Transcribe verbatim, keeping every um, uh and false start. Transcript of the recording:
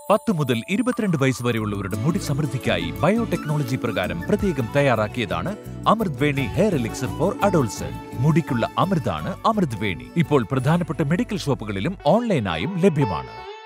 പത്ത് മുതൽ ഇരുപത്തിരണ്ട് വയസ്സ് വരെയുള്ളവരുടെ മുടി സമൃദ്ധിക്കായി ബയോടെക്നോളജി പ്രകാരം പ്രത്യേകം തയ്യാറാക്കിയതാണ് Amrut Veni hair elixir for adults. മുടിക്കുള്ള അമൃതാണ് അമൃത് വേണി. ഇപ്പോൾ പ്രധാനപ്പെട്ട മെഡിക്കൽ ഷോപ്പുകളിലും ഓൺലൈനായും ലഭ്യമാണ്.